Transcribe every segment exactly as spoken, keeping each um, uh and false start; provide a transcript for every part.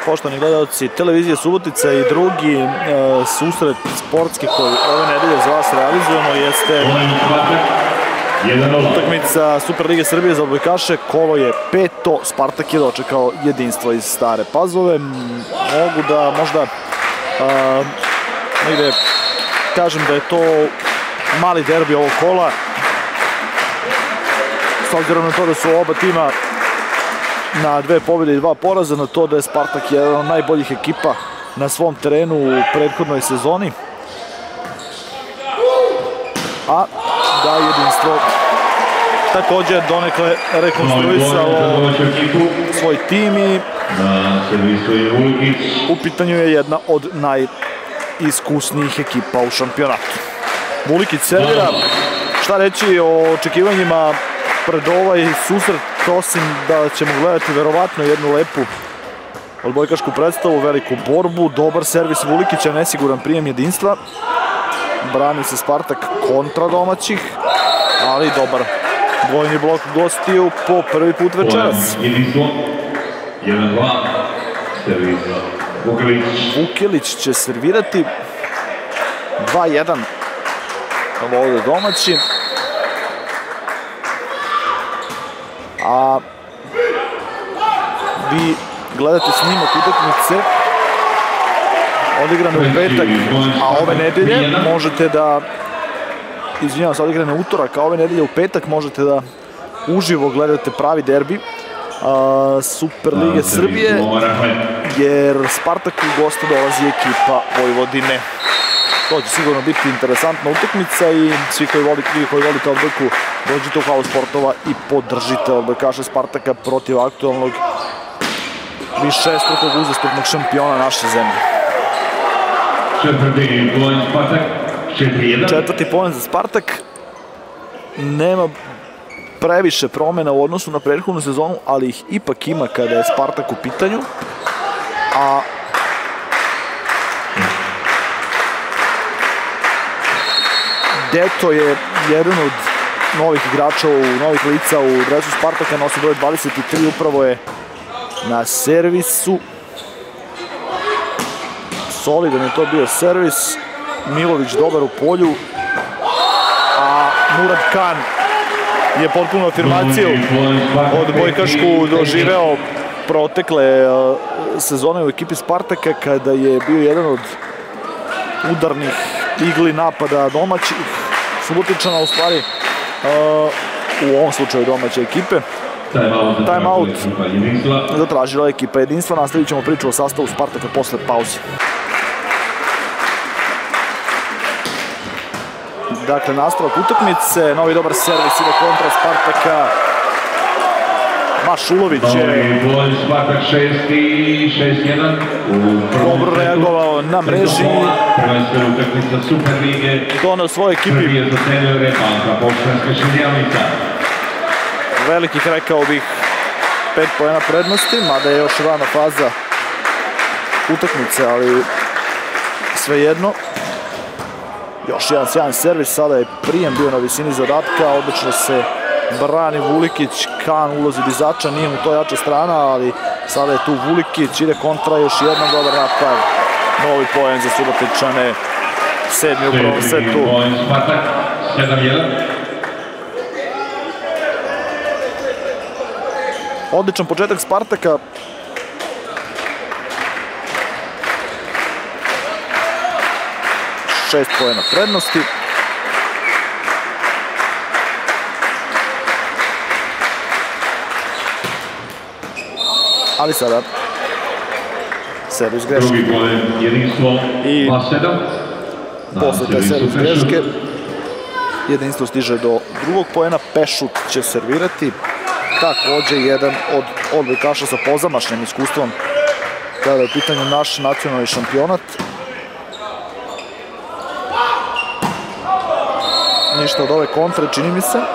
Poštovani gledalci televizije Subotica i drugi e, susret sportski koji ove nedelje za vas realizujemo jeste utakmica Super lige Srbije za odbojkaše. Kolo je peto, Spartak je dočekao jedinstvo iz Stare Pazove. Mogu da možda a, negde kažem da je to mali derbi ovog kola, s obzirom na to da su oba tima na dve pobjede i dva poraza, na to da je Spartak jedan od najboljih ekipa na svom terenu u prethodnoj sezoni, a da jedinstvo također donekle rekonstruisao svoj tim i u pitanju je jedna od najiskusnijih ekipa u šampionatu. Vulikić servira. Šta reći o očekivanjima pred ovaj susret, osim da ćemo gledati verovatno jednu lepu odbojkašku predstavu, veliku borbu, dobar servis Vulikića, nesiguran prijem jedinstva. Brani se Spartak kontra domaćih, ali dobar dvojni blok gostiju po prvi put večeras. Vukelić će servirati. dva jedan vode domaći. A vi gledate snimak utakmice odigrane u petak, a ove nedelje možete da, izvinjavam se, odigrane u utorak, a ove nedelje u petak možete da uživo gledate pravi derbi Super lige Srbije, jer Spartaku u goste dolazi ekipa Vojvodine. To će sigurno biti interesantna utakmica i svi koji volite, koji volite odbojku, dođite u halu sportova i podržite odbojkaše Spartaka protiv aktualnog višestrukog uzastopnog šampiona naše zemlje. Četvrti poen za Spartak. Nema previše promjena u odnosu na prethodnu sezonu, ali ih ipak ima kada je Spartak u pitanju. A Deto je jedan od novih igrača, novih lica u dresu Spartaka, nosi broj dvadeset tri, upravo je na servisu. Solidan je to bio servis. Milović dobar u polju, a Murad Kan je potpuno afirmaciju odbojkašku doživeo protekle sezone u ekipi Spartaka, kada je bio jedan od udarnih igli napada domaćih Subotičana, u stvari u ovom slučaju domaće ekipe. Time out zatražila ekipa jedinstva. Nastavit ćemo priču o sastavu Spartaka posle pauze. Dakle, nastavak utakmice, novi dobar servis ide kontra Spartaka. Mašulović je dobro reagovao na mreži, doneo svojoj ekipi velikih, rekao bih, pet poena prednosti, mada je još rana faza utakmice, ali svejedno. Još jedan sjajan servis, sada je prijem bio na visini zadatka, odlično se brani Vulikić, Kan ulazi dizača, nije mu to jača strana, ali sada je tu Vulikić, ide kontra, još jedan dobar napad, novi poen za Subotičane, sedmi u prvom setu. Odličan početak Spartaka. Šest poena prednosti. Ali sada servis greške. I posle te servis greške jedinstvo stiže do drugog poena. Pešut će servirati. Takođe jedan od odbojkaša sa pozamašnim iskustvom kada je u pitanju naš nacionalni šampionat. Ništa od ove kontre, čini mi se.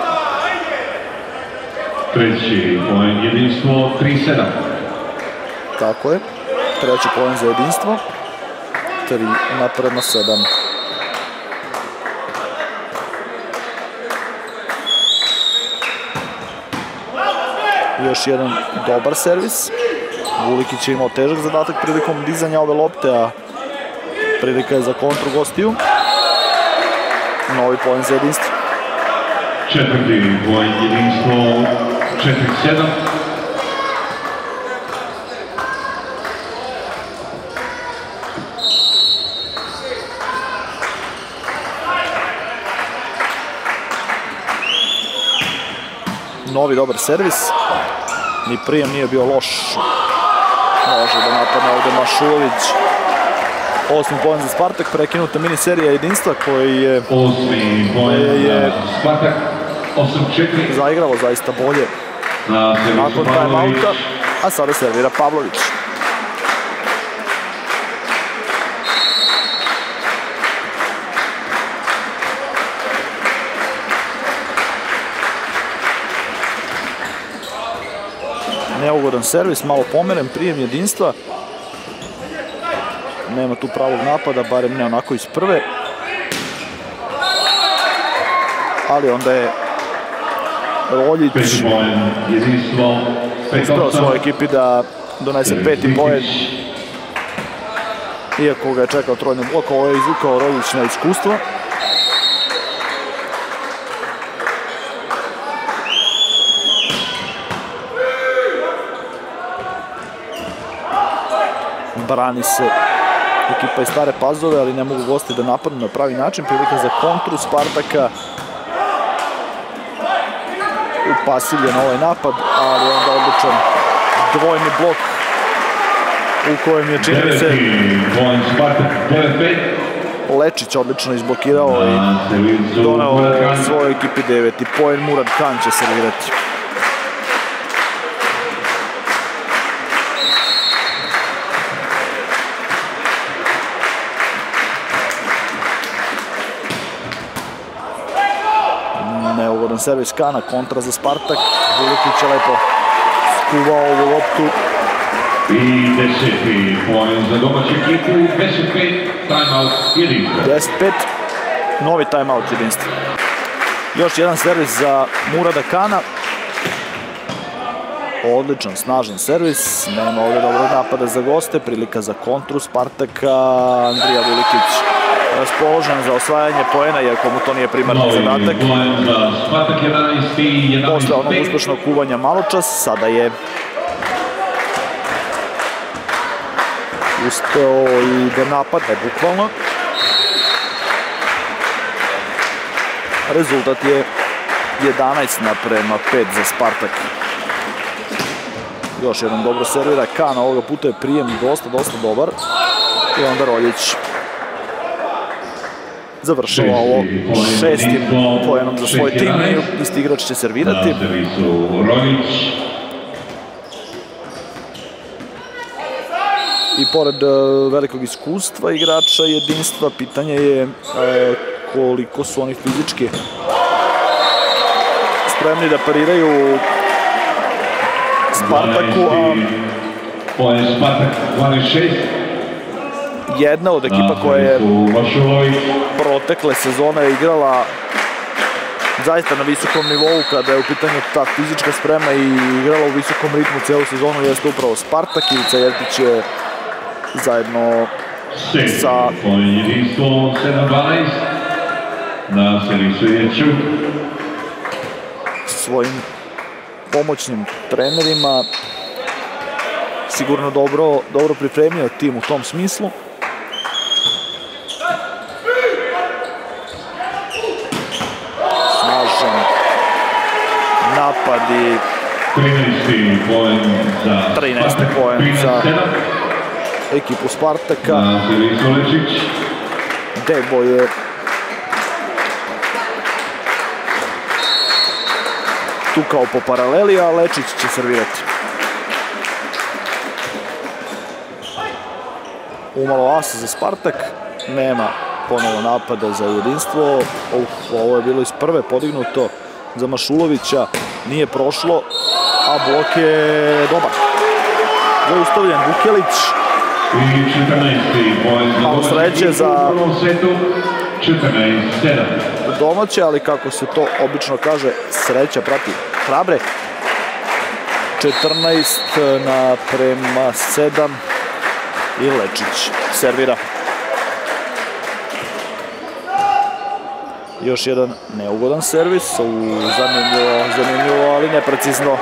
Treći poen jedinstvo, tri sedam. Tako je. Treći poen za jedinstvo. tri naprema sedam. Još jedan dobar servis. Vulikić je imao težak zadatak prilikom dizanja ove lopte, a prilika je za kontru gostiju. Novi poen za jedinstvo. Četvrti poen jedinstvo, četiri sedam. Novi dobar servis. Ni prijem nije bio loš. Može da napadne ovde Mašulović. Osmi poen za Spartak, prekinuta mini serija jedinstva koji je, Osmi poen za Spartak, osam četiri. Zaigralo zaista bolje nakon time-outa, a sada servira Pavlović. Neugodan servis, malo pomeren, prijem jedinstva. Nema tu pravog napada, barem ne onako iz prve. Ali onda je Roljić uspeo svojoj ekipi da donese peti poen. Iako ga je čekao trojni blok, ovo je izvukao Roljić na iskustvo. Brani se ekipa iz Stare Pazove, ali ne mogu gosti da napadnu na pravi način. Prilika za kontru Spartaka. Upasiljen ovaj napad, ali onda odličan dvojni blok u kojem je, čini mi se, Lečić odlično izblokirao i doneo svojoj ekipi deveti poen. Murad Kan će servirati. Neugodan servis Kana, kontra za Spartak. Vulikić je lepo skuvao ovu loptu. I deseti poen za domaću ekipu, deset pet, timeout jedinstvo. deset pet, novi timeout jedinstvo. Još jedan servis za Murada Kana. Odličan, snažan servis. Nema ovdje dobrog napada za goste. Prilika za kontru Spartaka. Andrija Vulikić raspoložen za osvajanje poena, iako mu to nije primarni zadatak. Posle onog uspešnog kuvanja maločas, sada je uspeo i da napadne bukvalno. Rezultat je jedanaest naprema pet za Spartak. Još jedan dobro servira Kan, ovoga puta je prijem dosta, dosta dobar. I onda Roljić završava ovo šestim poenom za svoj tim i isti igrač će servirati. I pored velikog iskustva igrača jedinstva, pitanje je koliko su oni fizički spremni da pariraju Spartaku, a jedna od ekipa koja je protekle sezone igrala zaista na visokom nivou kada je u pitanju ta fizička sprema i igrala u visokom ritmu celu sezonu jeste upravo Spartak. Ivica Jevtić je zajedno sa svojim pomoćnim trenerima sigurno dobro, dobro pripremio tim u tom smislu. Snažan napad i trinaesti poen za ekipu Spartaka. Debo je tukao po paraleli, a Lečić će servirati. Umalo asa za Spartak, nema ponovo napada za jedinstvo. Uf, ovo je bilo iz prve podignuto za Mašulovića, nije prošlo, a blok je dobar. Zaustavljen Vukelić. Malo sreće za domaće, ali kako se to obično kaže, sreća prati hrabre. četrnaest naprema sedam i Lečić servira. Još jedan neugodan servis, zanimljivo, zanimljivo, ali neprecizno.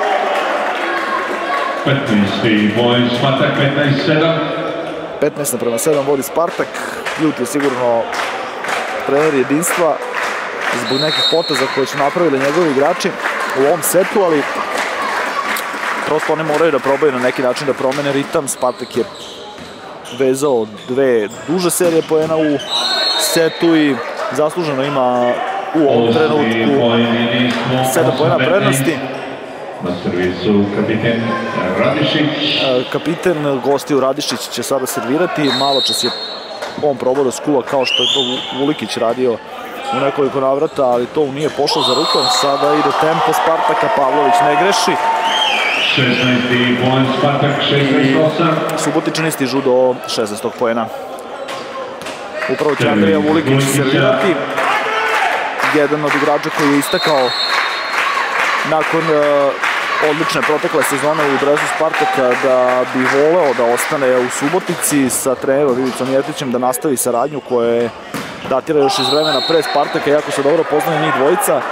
petnaest naprema sedam vodi Spartak. Ljut je sigurno trener Jedinstva zbog nekih poteza koje su napravili njegovi igrači u ovom setu, ali prosto oni moraju da probaju na neki način da promene ritam. Spartak je vezao dve duže serije poena u setu i zasluženo ima u ovom trenutku sedam poena prednosti. Na servisu kapiten Radišić. Kapiten gostiju Radišić će sada servirati. Malo čas je on probao da skuva kao što je to Vulikić radio u nekoliko navrata, ali to nije pošlo za rukom. Sada ide tempo Spartaka, Pavlović ne greši. šesnaesti poen Spartak, šesnaest osam. Subotičani stižu do šesnaestog poena. Upravo će Andrija Vulikić servirati. Jedan od igrača koji je istakao nakon odlične protekle sezone u dresu Spartaka da bi voleo da ostane u Subotici sa trenerom Ivicom Jetićem, da nastavi saradnju koja je datira još iz vremena pre Spartaka, jako se dobro poznaju njih dvojica.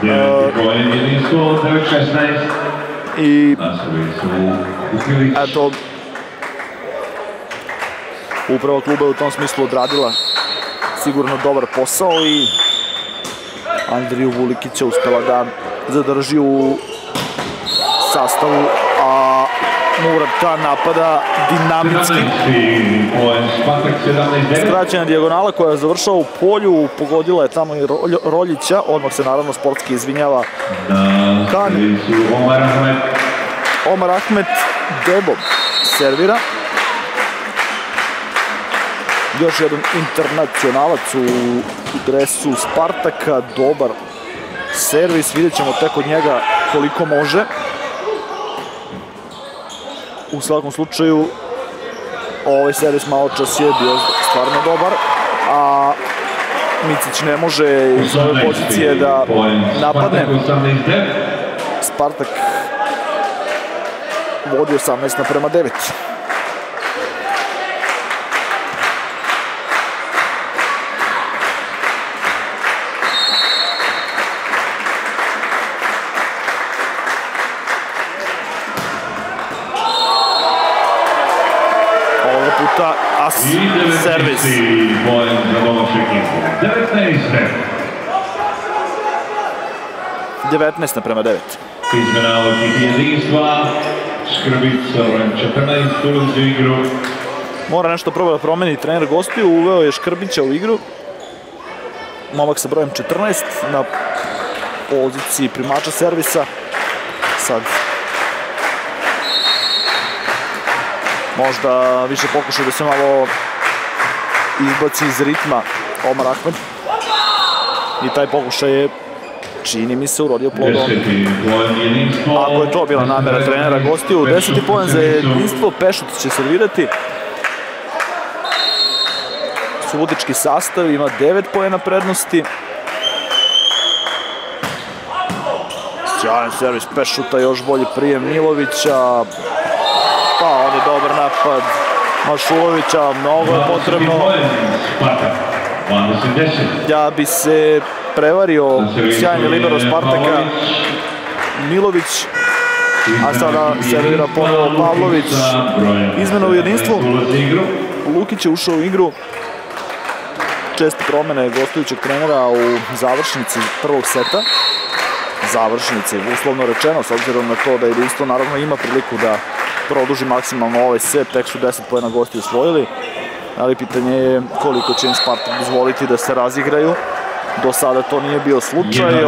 I eto, upravo kluba je u tom smislu odradila sigurno dobar posao i Andriju Vulikića uspela da zadrži u sastavu, a Murad Kan napada dinamički. Skraćena dijagonala koja je završala u polju, pogodila je tamo i Roljića, odmah se naravno sportski izvinjava Kan. Omar Ahmed Debo servira. Još jedan internacionalac u dresu Spartaka, dobar servis, vidjet ćemo tek od njega koliko može. U svakom slučaju, ovaj servis malo čas je bio stvarno dobar, a Micić ne može iz ove pozicije da napadne. Spartak vodi osamnaest naprema devet. As servis. devetnaest naprema devet. Izmena od Jedinstva. Škrbić sa brojem četrnaest ulazi u igru. Mora nešto probati da promeni trener gostiju, uveo je Škrbića u igru. Momak sa brojem četrnaest na poziciji primača servisa. Sad možda više pokušao da se malo izbaci iz ritma Omar Ahmed. I taj pokušaj je, čini mi se, urodio plodom. Ako je to bila namera trenera gostiju, deseti poen za Jedinstvo, Pešut će servirati. Subotički sastav ima devet poena prednosti. Sjajan servis Pešuta, još bolji prijem Milovića. Pa on je dobar napad Mašulovića, mnogo je potrebno. Ja bi se prevario sjajni libero Spartaka Milović, a sada servira ponovo Pavlović. Izmena u Jedinstvu, Lukić je ušao u igru. Česte promene gostujućeg trenera u završnici prvog seta. Završnici, uslovno rečeno, s obzirom na to da Jedinstvo naravno ima priliku da produži maksimalno ovaj set, tek su deset poena gosti osvojili, ali pitanje je koliko će im Spartak dozvoliti da se razigraju. Do sada to nije bio slučaj.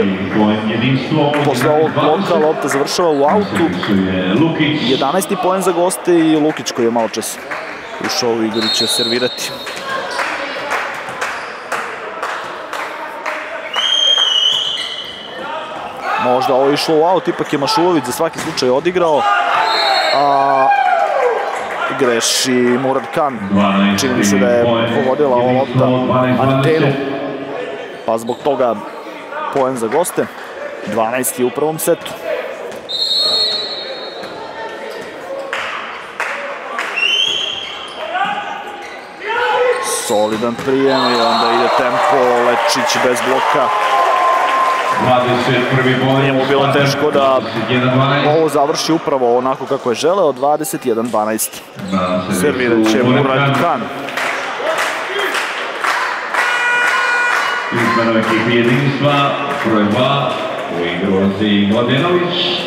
Posle ovog bloka lopta završava u autu. jedanaesti poen za goste i Lukić koji je malo čas ušao u igru će servirati. Možda ovo je išlo u aut, ipak je Mašulović za svaki slučaj odigrao. A greši Murad Kan. Čini mi se da je pogodila ova lopta antenu, pa zbog toga poen za goste. dvanaesti u prvom setu. solidan prijem i onda ide tempo, Lečić bez bloka. Nije mu bilo teško da ovo završi upravo onako kako je želeo, dvadeset jedan dvanaest. Servirat će Murad Kan. Izmeno ekipi jedinstva, broj dva, u igru ulazi Mladenović.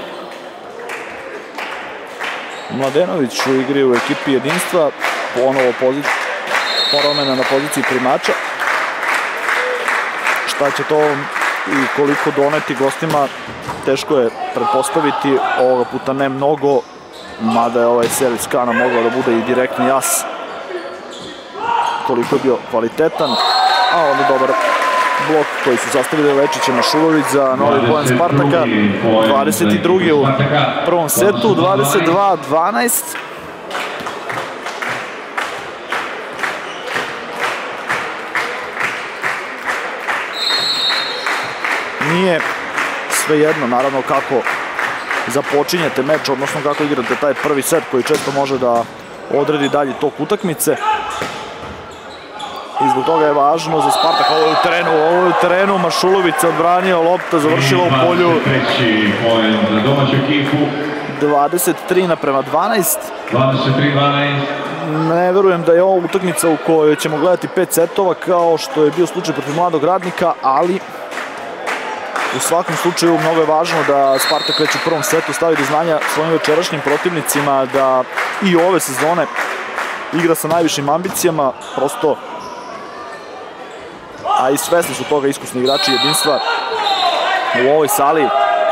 Mladenović u igri u ekipi jedinstva, ponovo promena na poziciji primača. Šta će to i koliko doneti gostima, teško je pretpostaviti, ovoga puta ne mnogo, mada je ovaj servis Kana mogao da bude i direktni jas. Toliko je bio kvalitetan, a onda dobar blok koji su sastavili Lečić i Mašulović za novi poen Spartaka. dvadeset drugi u prvom setu, dvadeset dva dvanaest. Nije svejedno, naravno, kako započinjete meč, odnosno kako igrate taj prvi set koji često može da odredi dalje tok utakmice. I zbog toga je važno za Spartak. Ovo je u terenu, ovo je u terenu, Mašulović se odbranio, lopta završila u polju. dvadeset tri naprema dvanaest. dvadeset tri dvanaest. Ne verujem da je ovo utakmica u kojoj ćemo gledati pet setova kao što je bio slučaj protiv Mladog Radnika, ali u svakom slučaju mnogo je važno da Spartak već u prvom setu stavi do znanja svojim večerašnjim protivnicima da i ove sezone igra sa najvišim ambicijama, prosto, a i svesni su toga iskusni igrači jedinstva u ovoj sali.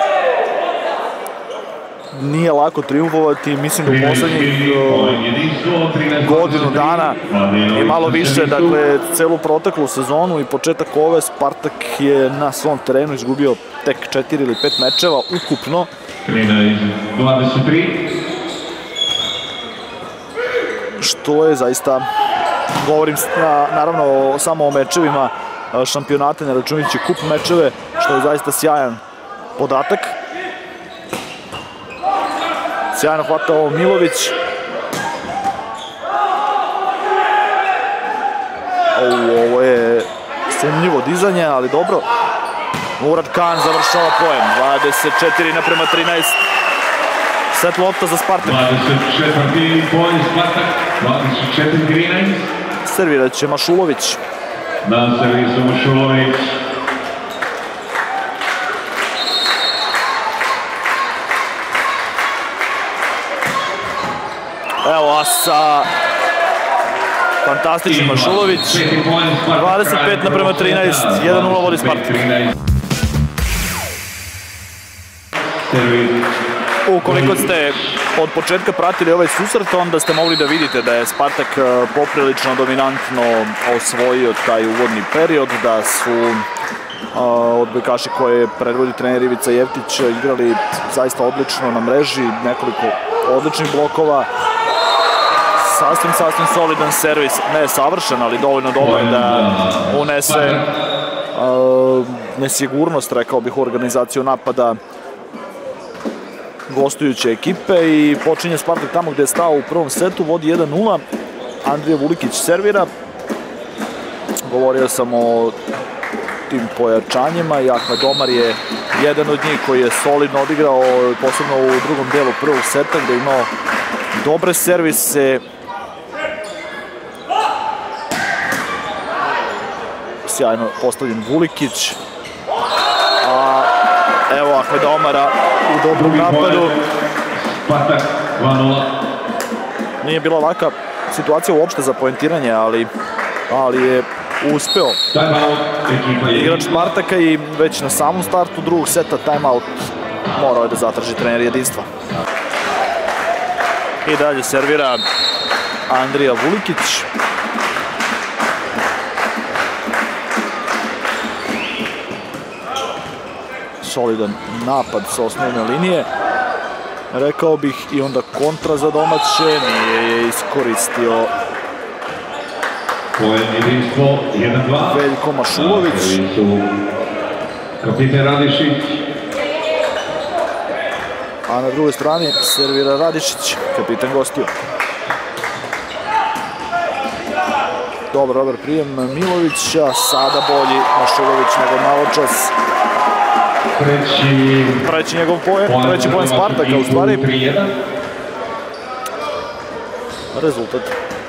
Nije lako triumfovati, mislim da u poslednjih godinu dana i malo više, dakle, celu proteklu sezonu i početak ove, Spartak je na svom terenu izgubio tek četiri ili pet mečeva ukupno. dvadeset tri. Što je zaista, govorim naravno samo o mečevima šampionata, ne računajući kup mečeve, što je zaista sjajan podatak. Sjajno hvata ovo Milović. Ovo je sumnjivo dizanje, ali dobro. Murad Kan završava poen. dvadeset četiri naprema trinaest. Set lopta za Spartak. dvadeset četiri poen Spartak. dvadeset četiri trinaest. Servirat će Mašulović. Na servisu Mašulović. Evo asa. Fantastični Mašulović. dvadeset pet naprema trinaest. jedan nula vodi Spartak. Ukoliko ste od početka pratili ovaj susret, onda ste mogli da vidite da je Spartak poprilično dominantno osvojio taj uvodni period, da su odbojkaši koje predvodi trener Ivica Jevtić igrali zaista odlično na mreži, nekoliko odličnih blokova. Sasvim, sasvim solidan servis, ne savršen, ali dovoljno dobar da unese uh, nesigurnost, rekao bih, u organizaciju napada gostujuće ekipe i počinje Spartak tamo gde je stao u prvom setu, vodi jedan nula. Andrija Vulikić servira. Govorio sam o tim pojačanjima i Ahmedomar je jedan od njih koji je solidno odigrao, posebno u drugom delu prvog seta gde je imao dobre servise. Sjajno postavljen Vulikić. A evo Ahmedomara u dobrom napadu. Spartak dva nula. Nije bila laka situacija uopšte za poentiranje, ali, ali je uspeo igrač Spartaka i već na samom startu drugog seta timeout morao je da zatraži trener jedinstva. I dalje servira Andrija Vulikić. Solidan napad sa osnovne linije, rekao bih, i onda kontra za domaće, nije je iskoristio Veljko Mašulović. Kapiten Radišić. A na drugoj strani servira Radišić, kapiten gostio. Dobar, dobar prijem Milovića, sada bolji Mašulović nego maločas. Treći... Treći njegov poen, treći poen Spartaka u stvari. Rezultat.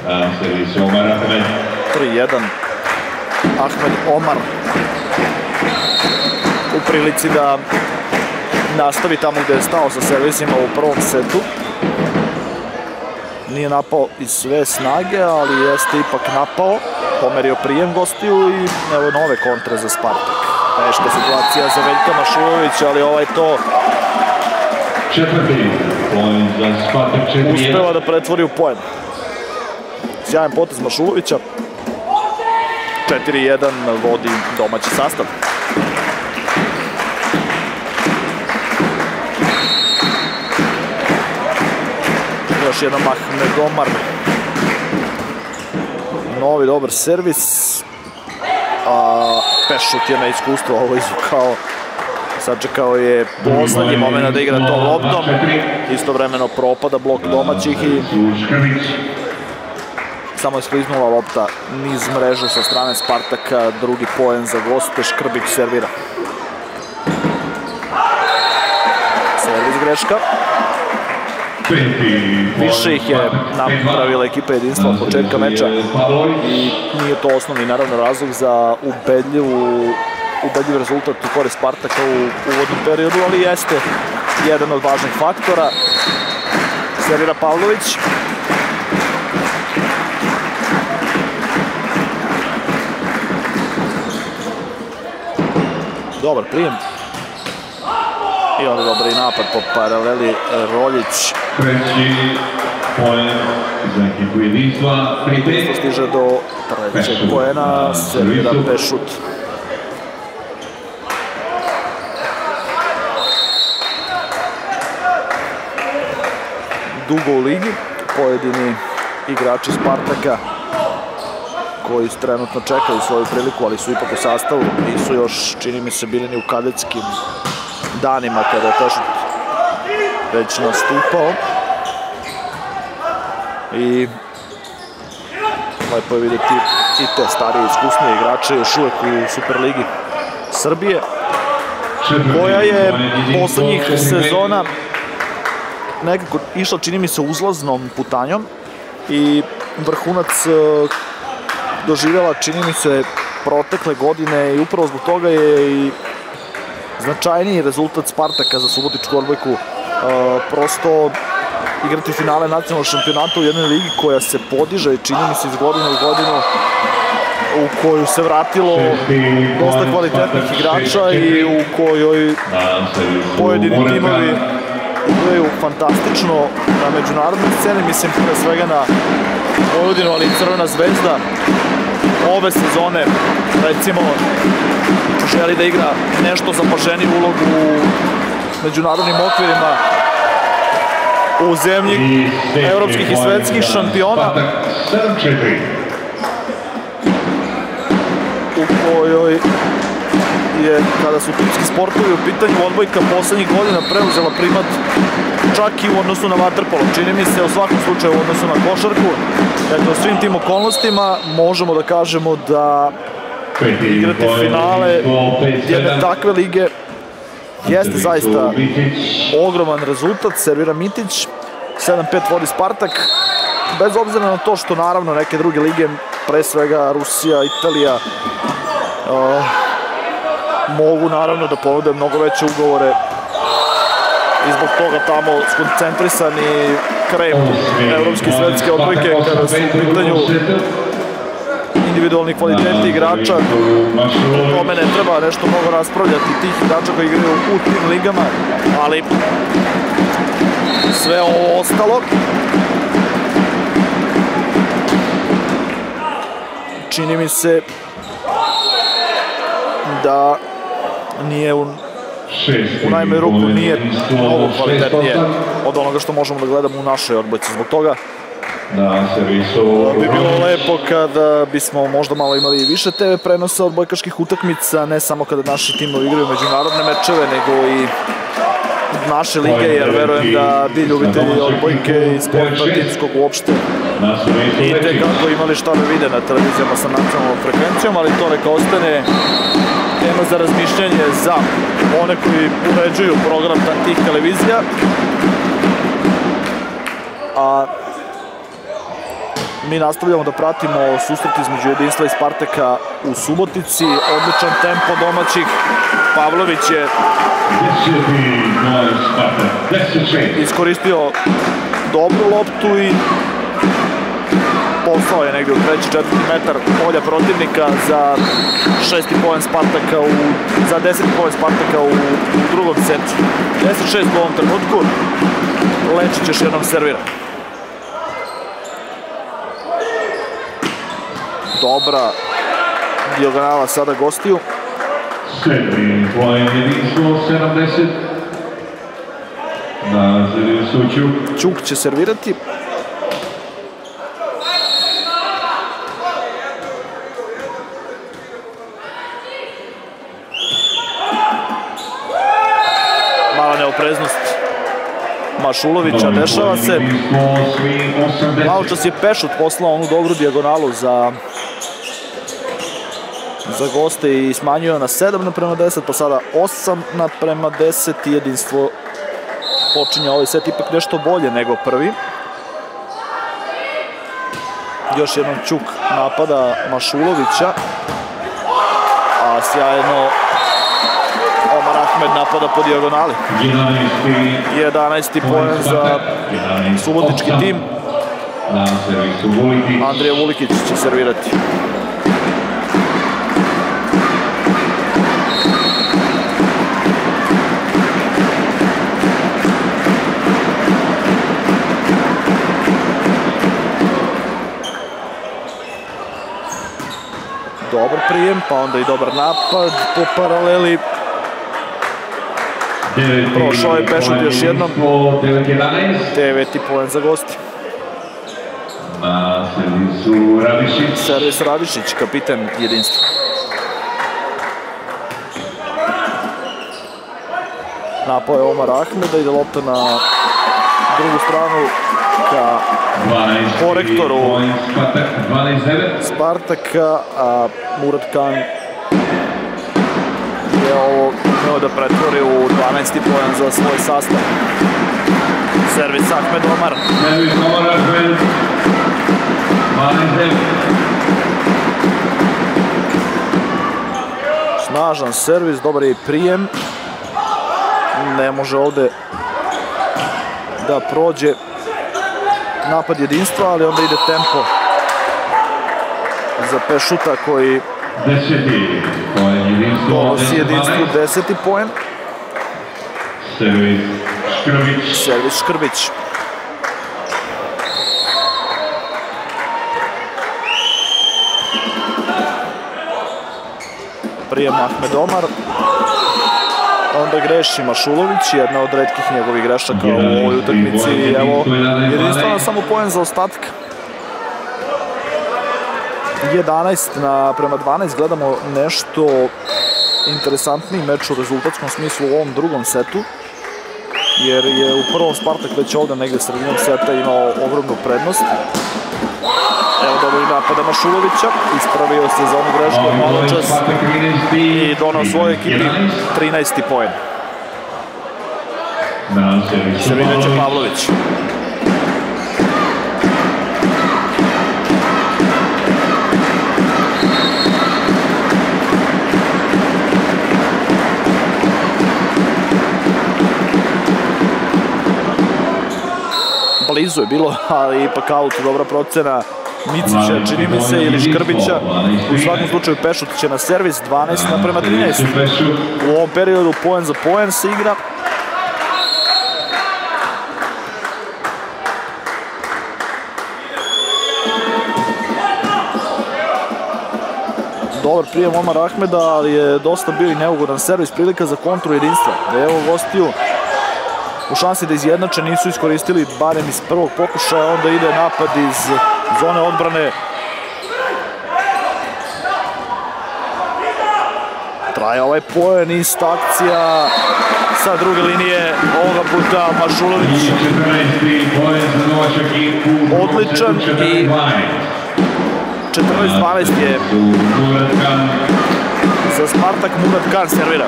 tri jedan. Ahmed Omar u prilici da nastavi tamo gde je stao sa servisima u prvom setu. Nije napao iz sve snage, ali jeste ipak napao. Pomerio prijem gostiju i evo nove kontre za Spartak. Teška situacija za Veljka Mašulovića, ali ovaj to četvrti poen za Spartak četiri jedan. Uspeva da pretvori u poen. Sjajan potez Mašulovića. četiri jedan vodi domaći sastav. Još jedan Ahmed Omar. Novi dobar servis. A Pešut je na iskustvu ovo izvukao. Sačekao je poslednji moment da igra tom loptom. Istovremeno propada blok domaćih i samo je skliznula lopta niz mrežu sa strane Spartaka. Drugi poen za goste. Škrbić servira. Servis greška. Više ih je napravila ekipa Jedinstva od početka meča i nije to osnovni naravno razlog za ubedljivu ubedljiv rezultat u korist Spartaka u uvodnom periodu, ali jeste jedan od važnih faktora. Servira Pavlović. Dobar prijem. I onda dobar i napad po paraleli Roljić. Treći poen za ekipu Jedinstva. Jedinstvo stiže do trećeg poena. Servira Pešut. Dugo u ligi. Pojedini igrači Spartaka koji trenutno čekaju svoju priliku, ali su ipak u sastavu. Nisu još, čini mi se, bili ni u kadetskim danima kada je Pešut već nastupao. I lepo je vidjeti i te starije iskusnije igrače još uvek u Superligi Srbije, koja je poslednjih sezona nekako išla, čini mi se, uzlaznom putanjom i vrhunac doživjela, čini mi se, protekle godine i upravo zbog toga je i značajniji rezultat Spartaka za subotičku odbojku. E, prosto igrati finale nacionalnog šampionata u jednoj ligi koja se podiže, čini mi se, iz godine u godinu, u koju se vratilo dosta kvalitetnih igrača i u kojoj pojedini timovi igraju fantastično na međunarodnoj sceni. Mislim pre svega na Vojvodinu, ali i Crvena zvezda ove sezone, recimo, želi da igra nešto zapaženiju ulogu u međunarodnim okvirima u zemlji evropskih i svetskih šampiona, u kojoj je, kada su timski sportovi u pitanju, odbojka poslednjih godina preuzela primat čak i u odnosu na vaterpolo. Čini mi se u svakom slučaju u odnosu na košarku. Dakle, u svim tim okolnostima možemo da kažemo da igrati finale jedne takve lige jeste zaista ogroman rezultat. Servira Mitić, sedam pet vodi Spartak, bez obzira na to što naravno neke druge lige, pre svega Rusija, Italija, uh, mogu naravno da ponude mnogo veće ugovore i zbog toga tamo skoncentrisani krem evropske i svetske odbojke kada su u pitanju individualni kvaliteti igrača. O tome ne treba nešto mnogo raspravljati, tih igrača koji igraju u tim ligama, ali sve ovo ostalo čini mi se da nije u, u najmanju ruku nije mnogo kvalitetnije od onoga što možemo da gledamo u našoj odbojci. Zbog toga bi bilo lepo kada bismo možda malo imali više te ve prenosa odbojkaških utakmica, ne samo kada naši timovi igraju međunarodne mečeve, nego i naše lige, jer verujem da bi ljubitelji odbojke i sporta timskog uopšte i tekako imali šta da vide na televizijama sa nacionalnom frekvencijom, ali to neka ostane tema za razmišljanje za one koji uređuju program tih televizija. A mi nastavljamo da pratimo susret između Jedinstva i Spartaka u Subotici. Odličan tempo domaćih. Pavlović je iskoristio dobru loptu i poslao je negdje u treći, četvrti metar polja protivnika za šesti poen Spartaka u, za deseti poen Spartaka u, u drugom setu. deset šest u ovom trenutku. Lečić još jednom servira. Dobra dijagonala sada gostiju. Sedmi poen Jedinstvo sedamdeset. Na servisu Ćuk. Ćuk će servirati. Mala neopreznost Mašulovića, dešava se. Malo čas je Pešut poslao onu dobru dijagonalu za za goste i smanjio na sedam naprema deset, pa sada osam naprema deset i Jedinstvo počinje ovaj set ipak nešto bolje nego prvi. Još jednom Ćuk napada Mašulovića, a sjajno Omar Ahmed napada po dijagonali. jedanaesti poen za subotički tim. Andrija Vulikić će servirati. Dobar prijem, pa onda i dobar napad po paraleli. Prošao je Pešut još jednom. Deveti poen za gosti. Na servisu Radišić. Servis Radišić, kapiten Jedinstva. Napao je Omar Ahmeda, ide lopta na drugu stranu ka korektoru Spartaka, a Murad Kan je ovo umeo da pretvori u dvanaesti poen za svoj sastav. Servis Ahmed Omar. Servis Omar Ahmed. dvanaest devet. Snažan servis, dobar je i prijem. Ne može ovde da prođe napad Jedinstva, ali onda ide tempo za Pešuta koji Deseti poen Jedinstvo. donosi Jedinstvu deseti poen. Servis Škrbić. Servis Škrbić. Prijem Ahmed Omar. Onda greši Mašulović, jedna od retkih njegovih grešaka u ovoj utakmici. Evo, Jedinstvo na samo poen za ostatak. jedanaest naprema dvanaest, gledamo nešto interesantniji meč u rezultatskom smislu u ovom drugom setu, jer je u prvom Spartak već ovdje negdje sredinom seta imao ogromnu prednost. Evo dobro i napada Mašulovića, ispravio se za onu grešku od malo čas i donao svojoj ekipi trinaesti poen. Servirat će Pavlović. Blizu je bilo, ali ipak aut, dobra procena Micića, čini mi se, ili Škrbića. U svakom slučaju Pešut će na servis, dvanaest naprema trinaest. U ovom periodu poen za poen se igra. Dobar prijem Omar Ahmeda, ali je dosta bio i neugodan servis, prilika za kontru Jedinstva. Evo gostiju u šansi da izjednače, nisu iskoristili barem iz prvog pokušaja, onda ide napad iz zone odbrane. Traje ovaj poen, ista akcija sa druge linije ovoga puta Mašulović odličan i četrnaest dvanaest je za Spartak. Murad Kan servira.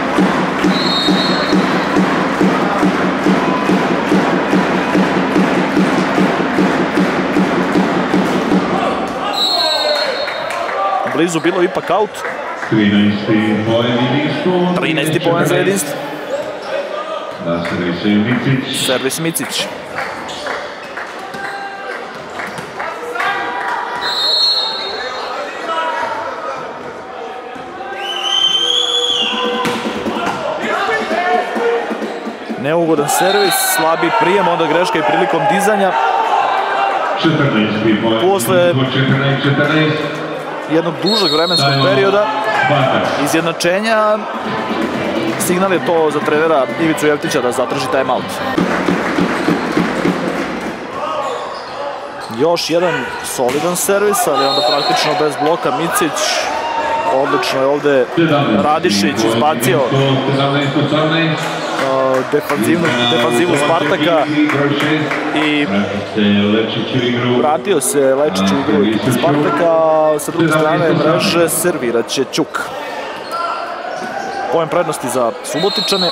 Blizu bilo ipak aut. trinaesti poen za jedinstvo. Servis Micić. Neugodan servis, slabi prijem, onda greška i prilikom dizanja. Posle jednog dužeg vremenskog perioda izjednačenja signal je to za trenera Ivicu Jevtića da zatraži timeout. Još jedan solidan servis, ali onda praktično bez bloka Micić. Odlično je ovde Radišić izbacio defanzivu Spartaka i vratio se Lečić u igru ekipe Spartaka. Sa druge strane mreže servirat će Ćuk. Poen prednosti za Subotičane.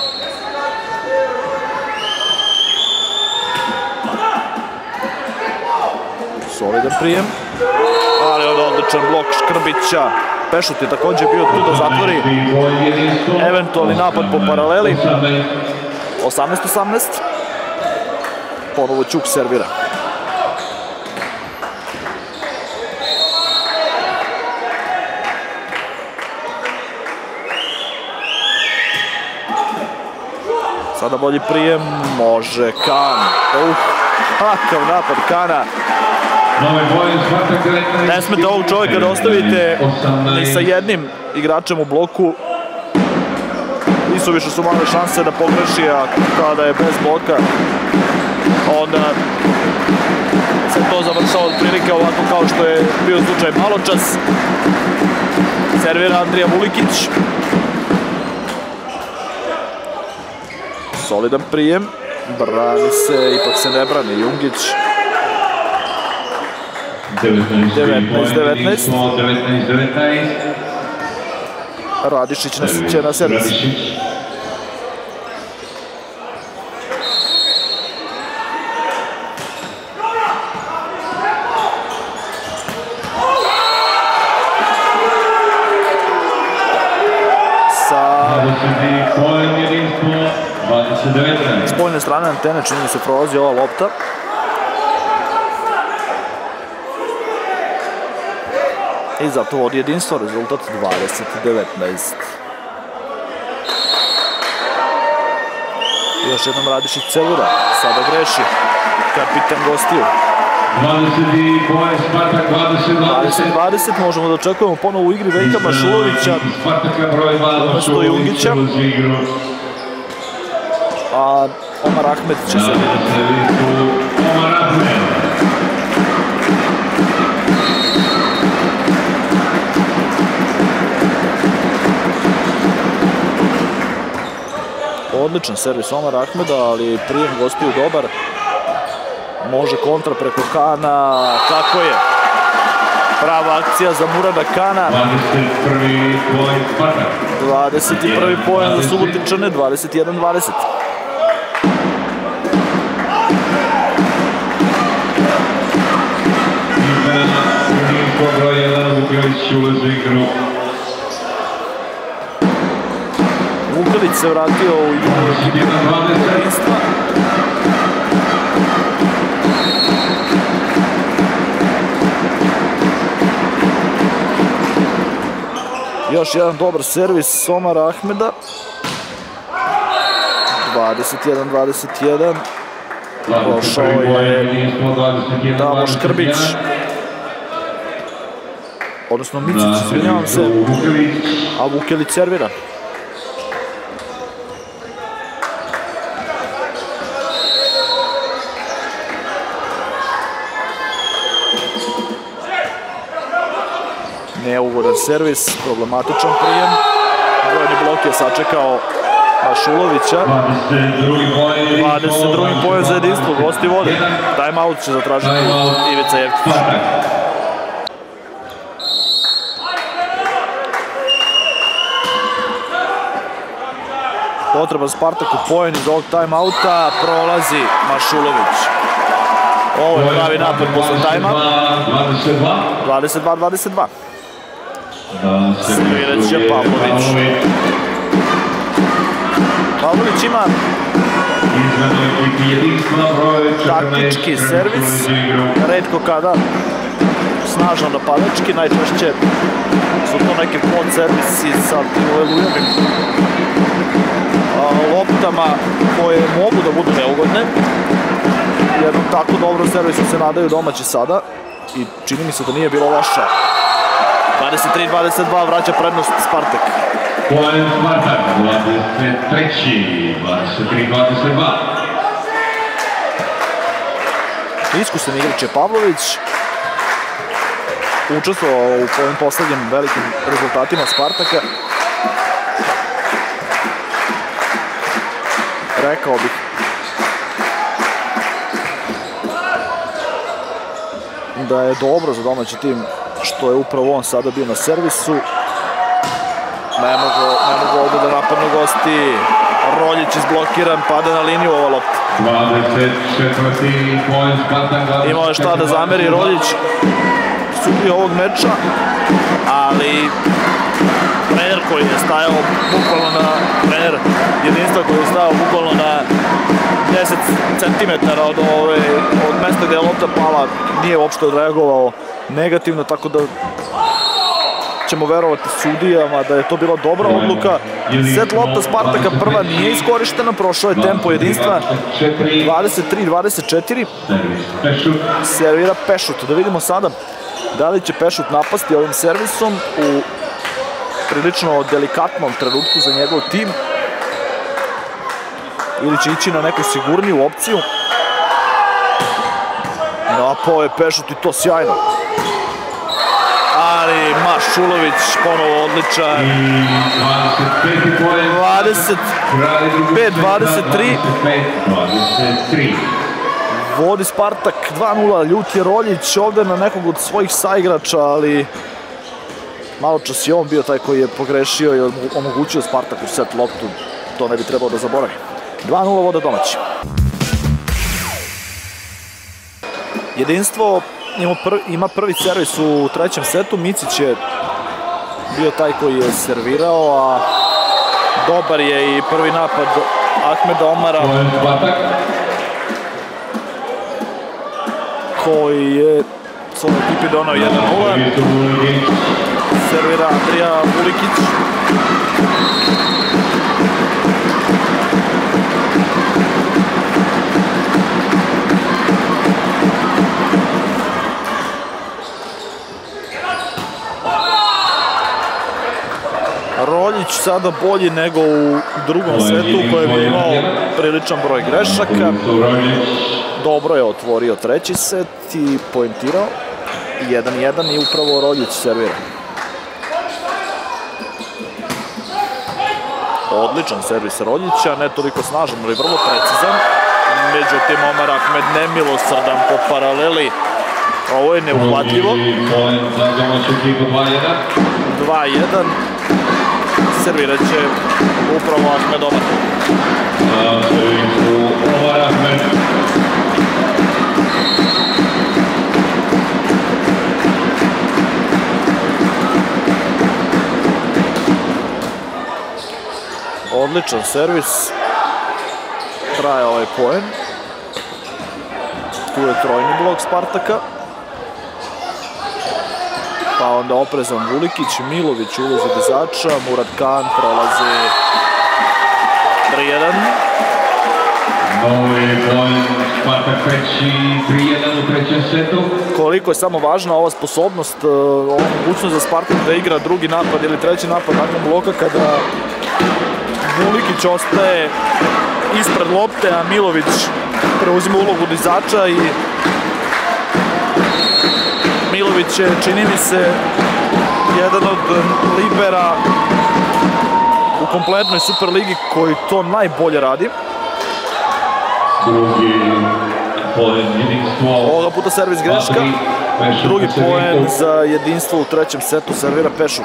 Solidan prijem, ali onda odličan blok Škrbića. Pešut je takođe bio tu da zatvori eventualni napad po paraleli. osamnaest osamnaest. Ponovo Ćuk servira. Sada bolji prijem, može Kan. Uh, kakav napad Kana. Ne smete ovog čovjeka da ostavite ni sa jednim igračem u bloku. Nisu više su male šanse da pogreši, a kada je bez bloka onda se to završava od prilike ovako kao što je bio slučaj maločas. Servira Andrija Vulikić. Solidan prijem, brani se, ipak se ne brani Jungić. devetnaest devetnaest. Radišić će na servis. S poljne strane antene čini mi se prolazi ova lopta. I zato vodi jedinstvo, rezultat dvadeset devetnaest. Još jednom Radišić servira, sada greši kapitan gostiju. dvadeset dvadeset, možemo da očekujemo ponovo u igri Veljka Mašulovića umesto Jungića. A Omar Ahmed će se odličan servis Omar Ahmeda, ali prijem gostiju dobar. Može kontra preko Kana, kako je? Prava akcija za Murada Kana. dvadeset prvi poen za Subotičane, dvadeset jedan dvadeset. Vukelić se vratio u igru jedinstva. Još jedan dobar servis Omara Ahmeda. dvadeset jedan dvadeset jedan. Prošao je Davo Škrbić. Odnosno Micić, izvinjavam se. A Vukelić servira. Neugodan servis, problematičan prijem. Brojni blok je sačekao Mašulovića. dvadeset drugi poen za jedinstvo, gosti vode. Time-out će zatražiti Ivica Jevtić. Potreban Spartaku poen iz ovog time-outa, prolazi Mašulović. Ovo je pravi napad posle time-a. dvadeset dva dvadeset dva. Servirat će Pavlović. Pavlović ima taktički servis, retko kada snažan napadački, najčešće su to neke pod servisi sa elujevim loptama koje mogu da budu neugodne. Jednom tako dobro servisu se nadaju domaći sada i čini mi se da nije bilo loša. dvadeset tri dvadeset dva vraća prednost Spartak. Poen Spartak, dvadeset tri dvadeset tri dvadeset dva. Iskusen igrač je Pavlović. Učestvovao u ovim poslednjim velikim rezultatima Spartaka. Rekao bih da je dobro za domaći tim što je upravo on sada bio na servisu. Ne mogu, ne mogu ovdje da napadnu gosti. Roljić izblokiran, pada na liniju ova lopta. dvadeset četvrti poen Spartak. Imao je šta da zameri Roljić sudija ovog meča, ali trener koji je stajao bukvalno na trener jedinstva koji je stajao bukvalno na deset centimetara od, ove, od mesta gde je lopta pala, nije uopšte odreagovao negativno, tako da ćemo verovati sudijama da je to bila dobra odluka. Set lopta Spartaka prva nije iskorištena, prošao je tempo jedinstva. dvadeset tri dvadeset četiri. Servira Pešut. Da vidimo sada da li će Pešut napasti ovim servisom u prilično delikatnom trenutku za njegov tim ili će ići na neku sigurniju opciju. Napao je Pešut i to sjajno. Ali Mašulović ponovo odličan. dvadeset pet dvadeset tri. Vodi Spartak dva nula, Ljut je Roljić ovde na nekog od svojih saigrača, ali malo čas je on bio taj koji je pogrešio i omogućio Spartaku set loptu. To ne bi trebalo da zaboravi. dva nula vode domaći. Jedinstvo ima prvi servis u trećem setu. Micić je bio taj koji je servirao, a dobar je i prvi napad Ahmeda Omara koji je svoj ekipi donao jedan nula. Servira Andrija Vulikić. Roljić sada bolji nego u drugom setu u kojem je imao priličan broj grešaka. Dobro je otvorio treći set i poentirao. jedan jedan i upravo Roljić servira. Odličan servis Roljića, ne toliko snažan, ali vrlo precizan. Međutim, Omar Ahmed nemilosrdan po paraleli. Ovo je neuhvatljivo. dva jedan. Servirat će upravo Ahmed Omar. Odličan servis. Traje ovaj poen. Tu je trojni blok Spartaka. Pa onda oprezan Vulikić, Milović ulazi dizača, Murad Kan prolazi tri jedan. Novi poen Spartak treći, tri jedan u trećem setu. Koliko je samo važna ova sposobnost, ova mogućnost za Spartak da igra drugi napad ili treći napad nakon bloka kada Vulikić ostaje ispred lopte, a Milović preuzima ulogu dizača i Milović je, čini mi se, jedan od libera u kompletnoj Superligi koji to najbolje radi. Drugi poen jedinstvo. Ovoga puta servis greška. Drugi poen za jedinstvo u trećem setu servira Pešut.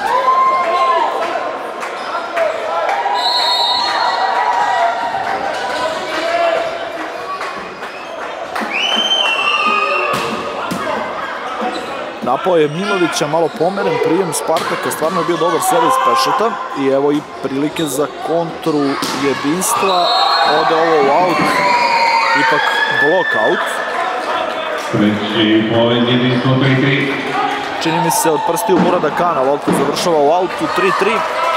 Napao je Milovića, malo pomeren prijem Spartaka, stvarno je bio dobar servis Pešuta i evo i prilike za kontru jedinstva. Ode ovo u aut, ipak blok out. Treći poen jedinstvo tri tri. Čini mi se od prstiju Murada Kana, lopta završava u autu tri tri.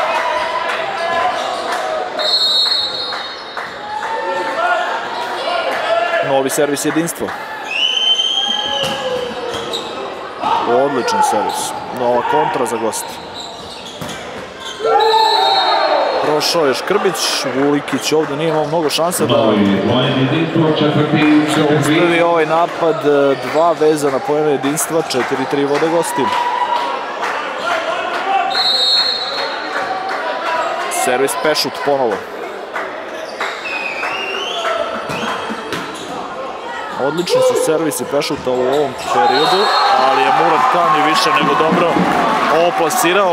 Novi servis jedinstvo. Odličan servis. Nova kontra za gosti. Prošao je Škrbić, Vulikić ovdje nije imao mnogo šanse da zaustavi ovaj napad. Dva vezana poena jedinstva, četiri tri vode gosti. Servis Pešut ponovo. Odlični su servisi Pešuta u ovom periodu, ali je Murad Kan i više nego dobro ovo plasirao.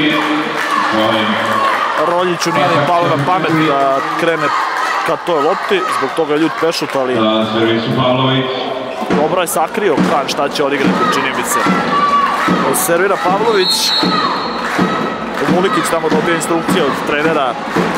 Roljiću nije ni palo na pamet da krene ka toj lopti, zbog toga je ljut Pešut, ali dobro je sakrio Kan šta će odigrati, čini mi se. Servira Pavlović, Vulikić tamo dobio instrukcije od trenera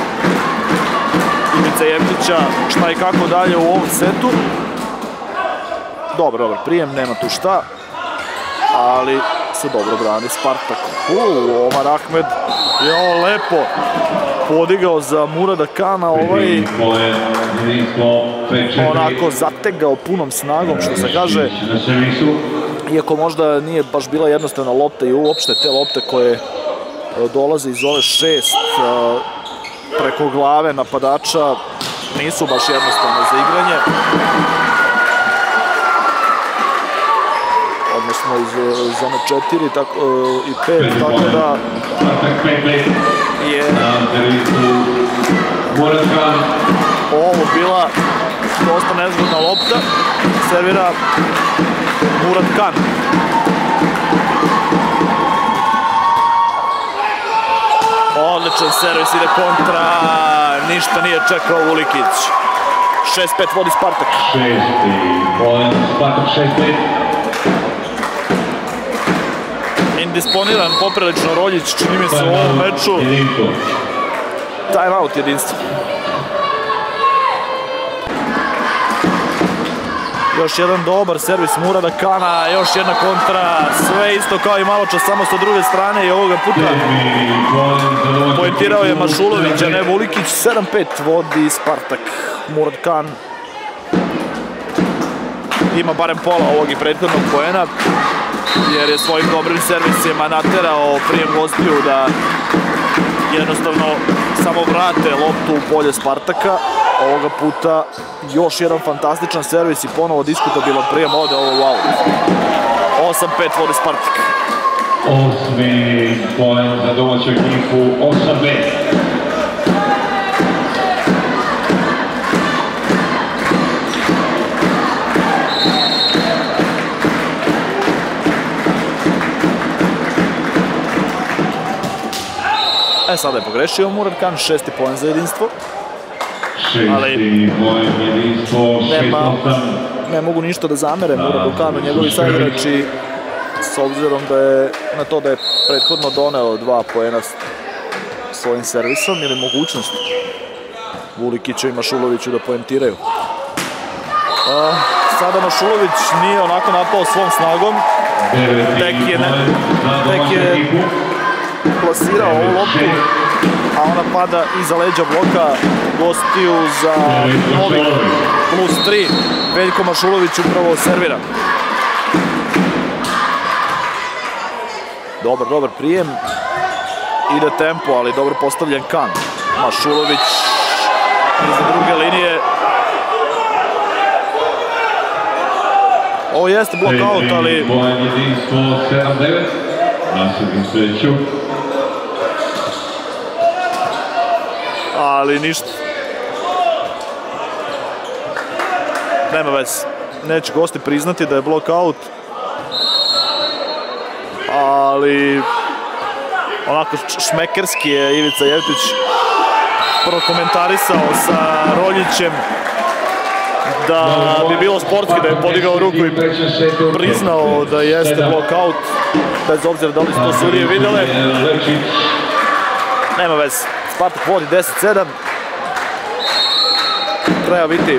Ivice Jevtića šta i kako dalje u ovom setu. Dobar, dobar prijem, nema tu šta, ali se dobro brani Spartak. Uuu, Omar Ahmed je ovo lepo podigao za Murada Kana, ovaj onako zategao punom snagom, što se kaže, iako možda nije baš bila jednostavna lopta i uopšte te lopte koje dolaze iz ove šest preko glave napadača nisu baš jednostavne za igranje. Odnosno iz zone četiri i pet, tako da je ovo bila dosta nezgodna lopta. Servira Murad Kan. Odličan servis, ide kontra, ništa nije čekao Vulikić. šest pet vodi Spartak. Indisponiran poprilično Roljić, čini mi se u ovom meču. Time out jedinstvo. Još jedan dobar servis Murada Kana, još jedna kontra, sve isto kao i malo čas, samo sa druge strane i ovoga puta poentirao je Mašulović, a ne Vulikić. sedam pet vodi Spartak. Murad Kan ima barem pola ovog i prethodnog poena, jer je svojim dobrim servisima naterao prijem gostiju da jednostavno samo vrate loptu u polje Spartaka. Ovoga puta još jedan fantastičan servis i ponovo diskutabilan prijem, ode ovo u aut. osam pet vodi Spartak. Osmi poen za domaću ekipu, osam pet. E, sada je pogrešio Murad Kan, šesti poen za jedinstvo. Šesti poen jedinstvo, šest osam. Ne mogu ništa da zamere Muradu Kanu, njegovi saigrači, s obzirom da je na to da je prethodno doneo dva poena svojim servisom ili mogućnost Vulikiću i Mašuloviću da poentiraju. Sada Mašulović nije onako napao svom snagom, tek je, tek je plasirao ovu loptu, a ona pada iza leđa bloka gostiju za novih plus tri. Veljko Mašulović upravo servira. Dobar, dobar prijem. Ide tempo, ali dobro postavljen Kan. Mašulović iza druge linije. Ovo jeste blokaut, ali ali ništa. Nema veze. Neće gosti priznati da je blokaut. Ali onako šmekerski je Ivica Jevtić prokomentarisao sa Roljićem da bi bilo sportski da je podigao ruku i priznao da jeste blokaut, bez obzira da li su to sudije videle. Nema veze. Spartak vodi deset sedam. Treba biti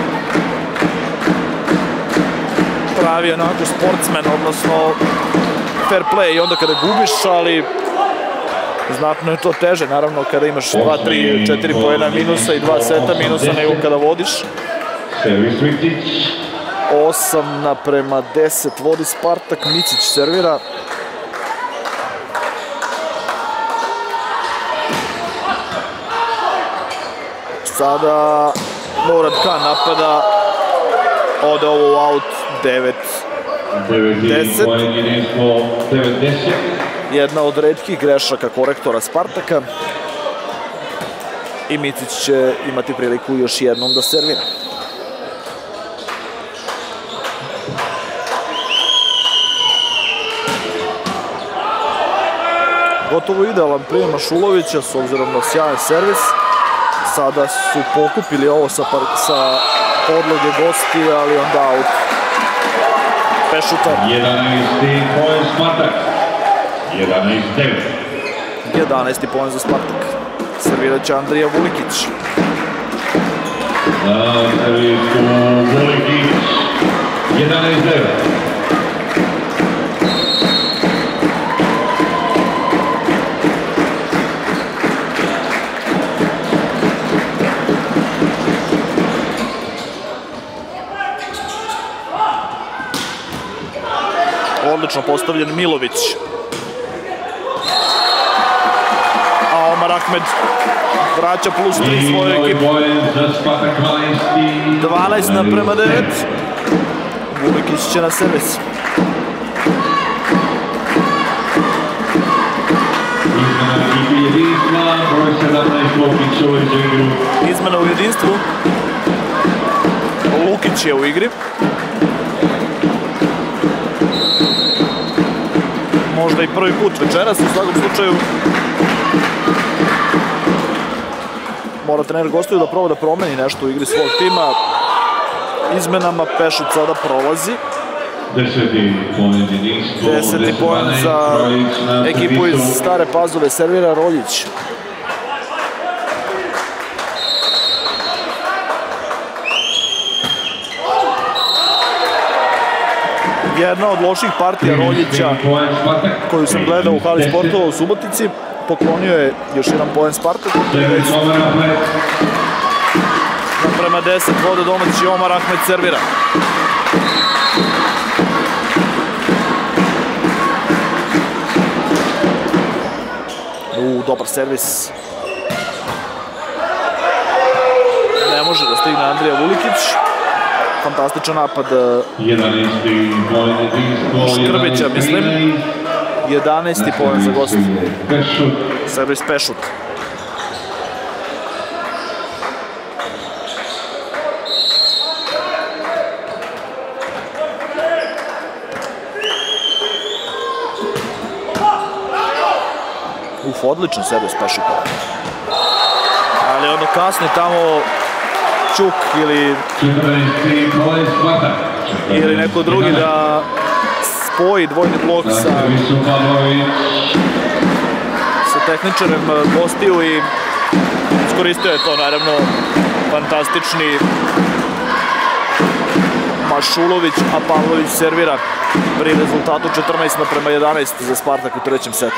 pravi onako sportsmen, odnosno fair play i onda kada gubiš, ali znatno je to teže, naravno, kada imaš dva, tri, četiri poena minusa i dva seta minusa nego kada vodiš. osam naprema deset vodi Spartak, Micić servira. Sada Murad Khan napada, ode ovo u aut, devet deset. Jedna od retkih grešaka korektora Spartaka. I Micić će imati priliku još jednom da servira. Gotovo idealan prijem Mašulovića s obzirom na sjajan servis. Sada su pokupili ovo sa, sa podloge gosti, ali onda aut. Pešuta. jedanaesti poen Spartak. jedanaest devet. jedanaesti poen za Spartak. Servirat će Andrija Vulikić. Na servisu Vulikić. jedanaest devet. Odlično postavljen Milović. A Omar Ahmed vraća plus tri svoje ekipe. dvanaest naprema devet. Vulikić će na servis. Izmena u jedinstvu. Lukić je u igri. Možda i prvi put večeras, u svakom slučaju mora trener gostiju da proba da promeni nešto u igri svog tima. Izmenama Pešut sada prolazi. Deseti poen za ekipu iz Stare Pazove, servira Roljić. Jedna od loših partija Roljića koju sam gledao u hali sportova u Subotici. Poklonio je još jedan poen Spartaku. Naprema deset vode domaći, Omar Ahmed servira. U, dobar servis. Ne može da stigne Andrija Vulikić. Fantastičan napad Škrbića, mislim. jedanaesti poen za gost. Servis Pešut. Uf, odličan servis Pešuta. Ali ono kasno tamo Čuk ili ili neko drugi da spoji dvojni blok sa sa tehničarem gostiju i iskoristio je to, naravno, fantastični Mašulović, a Pavlović servira pri rezultatu četrnaest naprema jedanaest za Spartak u trećem setu.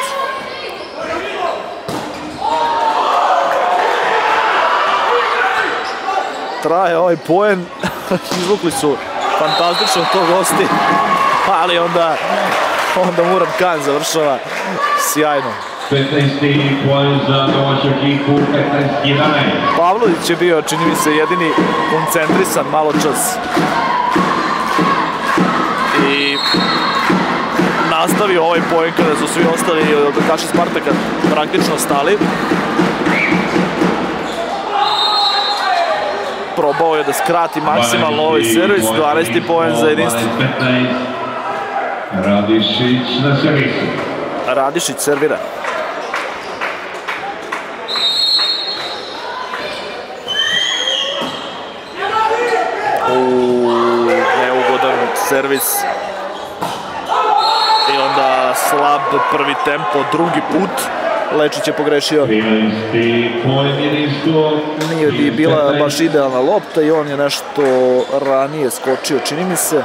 Traje ovaj poen, izvukli su fantastično to gosti, ali onda, onda Murad Khan završava sjajno. petnaesti poen za domaću ekipu, petnaest jedanaest. Pavlović je bio, čini mi se, jedini koncentrisan malo čas. I nastavio ovaj poen kada su svi ostali od odbojkaša Spartaka praktično stali. probao je da skrati maksimalno ovaj servis, dvanaesti poen za jedinstvo. Radišić na servisu. Radišić servira. Uuu, neugodan servis. I onda slab prvi tempo, drugi put. Lečić je pogrešio. Nije bi bila baš idealna lopta i on je nešto ranije skočio, čini mi se.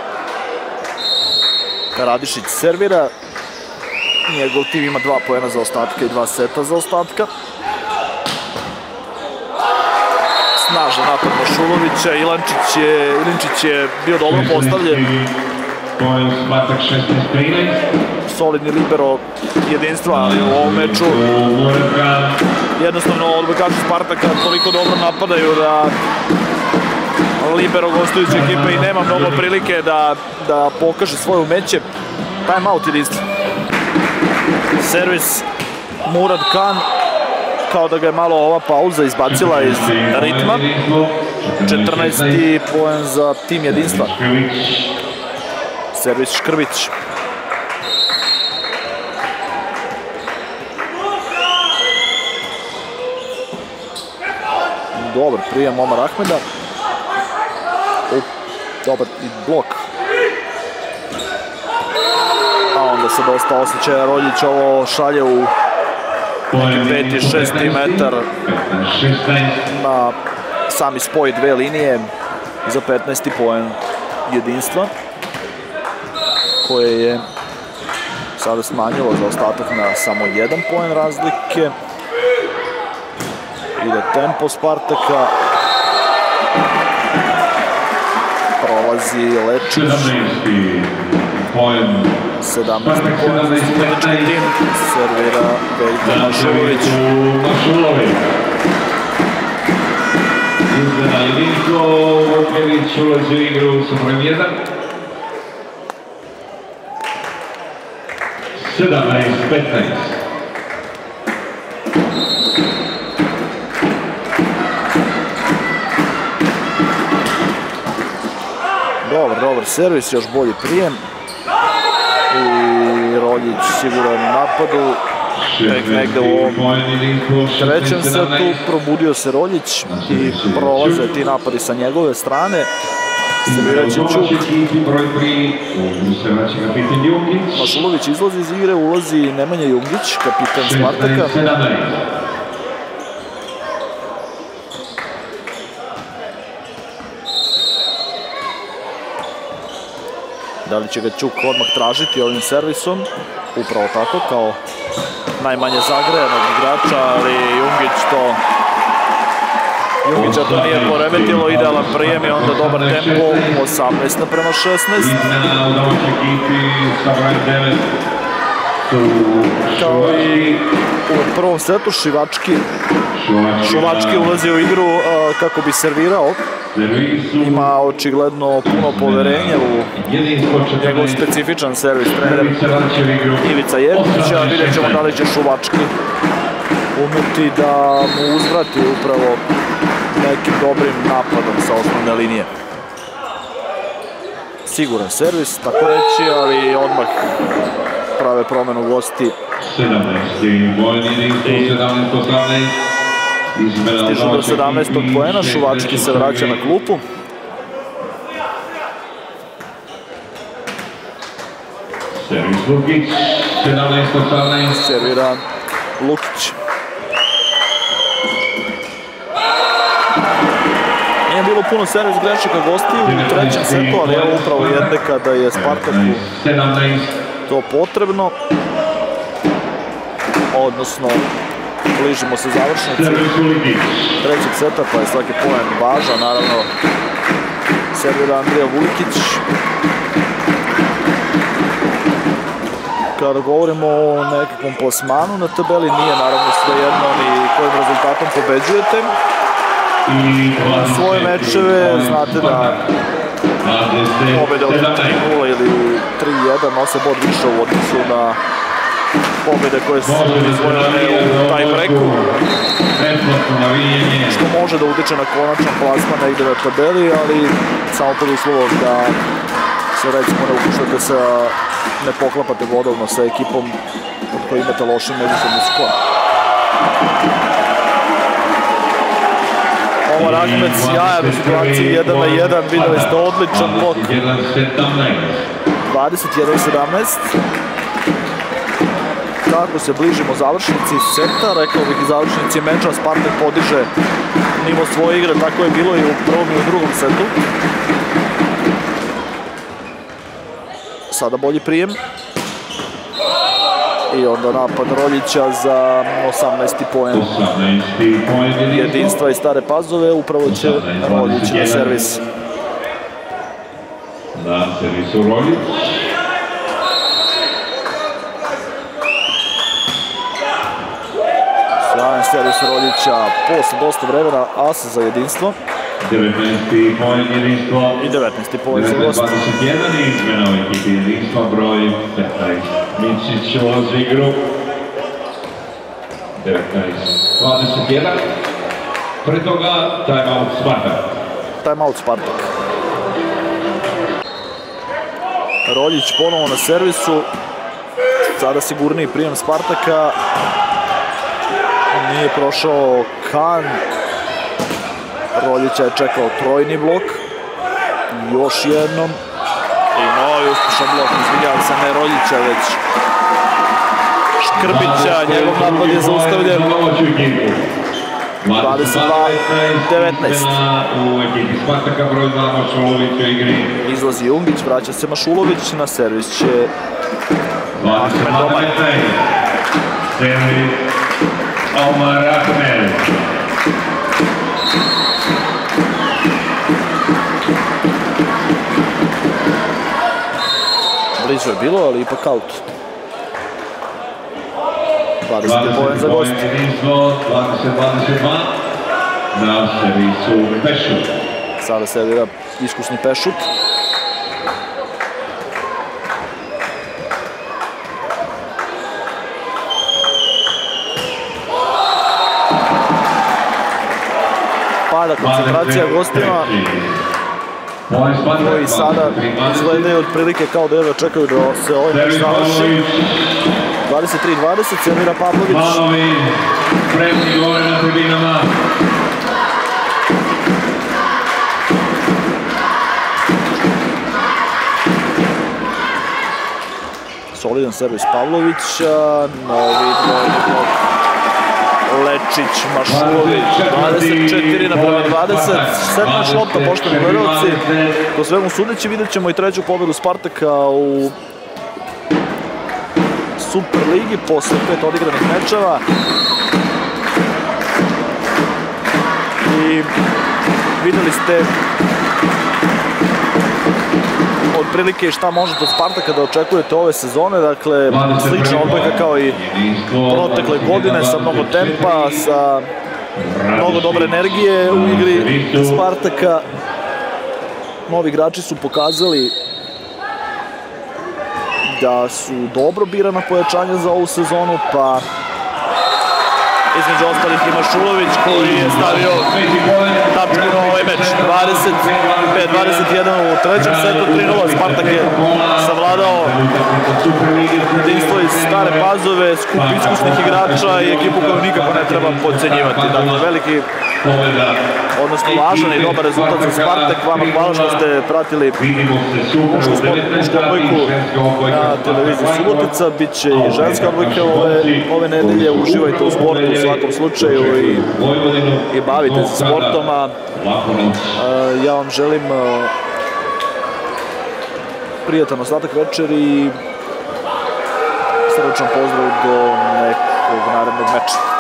Radišić servira. Njegov tim ima dva poena za ostatka i dva seta za ostatka. Snažan napad Mošulovića. Ilančić je, Ilinčić je bio dobro postavljen. Solidni libero jedinstva, ali u ovom meču jednostavno odbojkaši Spartaka toliko dobro napadaju da libero gostujuće ekipe i nema mnogo prilike da, da pokaže svoje umeće. Time out jedinstva. Servis Murad Kan, kao da ga je malo ova pauza izbacila iz ritma. četrnaesti poen za tim jedinstva. Servis Škrbić. Dobar prijem Omar Ahmeda. Dobar i blok. A onda se dosta osjećaja Roljić ovo šalje u peti, šesti metar na sami spoj dve linije za petnaesti poen jedinstva, koje je sada smanjilo za ostatak na samo jedan poen razlike. Ide tempo Spartaka. Prolazi Lečić. sedamnaesti poen za studenički tim. Servira Veljko Mašulović. Izgleda jedinstvo, Vukelić ulazi u igru sa brojem jedan. sedamnaest petnaest. Dobar, dobar servis, još bolji prijem. I Roljić siguran u napadu. Tek negde u ovom trećem setu probudio se Roljić i prolaze ti napadi sa njegove strane. Servirat će Ćuk. Mašulović izlazi iz igre, ulazi Nemanja Jungić, kapitan Spartaka. Da li će ga Ćuk odmah tražiti ovim servisom? Upravo tako, kao najmanje zagrejanog igrača, ali Jungić to... Jungića to nije poremetilo, idealan prijem i onda dobar tempo, osamnaest naprema šesnaest. Kao i u prvom setu, Šivački, Šuvački ulazi u igru kako bi servirao. Ima očigledno puno poverenja u njegov specifičan servis trener Ivica Jevtića. Vidjet ćemo da li će Šuvački umeti da mu uzvrati upravo nekim dobrim napadom sa osnovne linije. Siguran servis, tako reći, ali odmah prave promenu gosti. Stižu do sedamnaestog poena, Šuvački se vraća na klupu. Servis Lukić, sedamnaest osamnaest. Servira Lukić. Nije bilo puno servis grešaka gosti u trećem setu, ali evo upravo jedne kada je Spartaku to potrebno. Odnosno, bližimo se završnici trećeg seta, pa je svaki poen važan, naravno. Servira Andrija Vulikić. Kada govorimo o nekakvom plasmanu na tabeli, nije naravno svejedno ni kojim rezultatom pobeđujete. Na svoje mečeve znate da pobede od tri nula ili tri jedan nose bod više u odnosu na pobjede koje su izvojene u tie-breaku, što može da utiče na konačan plasman negde na tabeli, ali samo pod uslovom da se recimo ne upuštate sa, ne poklapate vodovno sa ekipom od koje imate lošim međusobni skor. Omar Ahmed sjajan u situaciji jedan na jedan, videli ste odličan blok. dvadeset jedan sedamnaest. Kako se bližimo završnici seta, rekao bih i završnici meča, Spartak podiže nivo svoje igre, tako je bilo i u prvom i u drugom setu. Sada bolji prijem. I onda napad Roljića za osamnaesti poen jedinstva i Stare Pazove, upravo će Roljić na servis. Na servisu Roljić. Sjajan servis Roljića posle dosta vremena, as za jedinstvo. devetnaesti poen jedinstvo. I devetnaesti poen za gost. dvadeset jedan izmena u ekipi jedinstva, broj petnaest. Mičić ulazi u igru. devetnaest dvadeset jedan. Pre toga time-out Spartak. Time-out Spartak. Roljić ponovo na servisu. Sada sigurniji prijem Spartaka. Nije prošao Kan. Roljića je čekao trojni blok. Još jednom. I novi uspešan blok. Izvinjavam se, ne Roljića, već Škrbića. Njegov napad je zaustavljen. dvadeset dva devetnaest. U ekipi Spartaka broj dva Mašulović u igri. Izlazi Jungić, vraća se Mašulović. Na servis će dvadeset dva devetnaest. Servis Omar Ahmed. Blizu je bilo, ali ipak aut. dvadeset poen za gost. dvadeset dvadeset dva. Na servisu Pešut. Sada servira iskusni Pešut. Pada koncentracija gostima, koji sada izgledaju otprilike kao da jedva čekaju da se ovaj meč završi. dvadeset tri dvadeset, servira Pavlović. Pavlović, spremni gore na tribinama. Solidan servis Pavlovića, novi dvojni blok. Lečić, Mašulović, dvadeset četiri naprema dvadeset, setna šlopta, poštovni gledalci. Po svemu sudeći vidjet ćemo i treću pobedu Spartaka u Super ligi posle pet odigranih mečeva. I videli ste otprilike šta možete od Spartaka da očekujete ove sezone, dakle slična odbojka kao i protekle godine, sa mnogo tempa, sa mnogo dobre energije u igri Spartaka. Novi igrači su pokazali da su dobro birana pojačanja za ovu sezonu, pa između ostalih i Mašulović koji je stavio tačku na ovaj meč. dvadeset pet dvadeset jedan u trećem setu, tri nula. Spartak je savladao jedinstvo iz Stare Pazove, skup iskusnih igrača i ekipu koju nikako ne treba podcenjivati. Dakle, veliki, odnosno važan i dobar rezultat za Spartak. Vama hvala što ste pratili mušku odbojku na televiziji Subotica. Biće i ženska odbojka ove, ove nedelje. Uživajte u sportu u svakom slučaju i, i bavite se sportom. A, ja vam želim prijatan ostatak večeri i srdačan pozdrav do nekog narednog meča.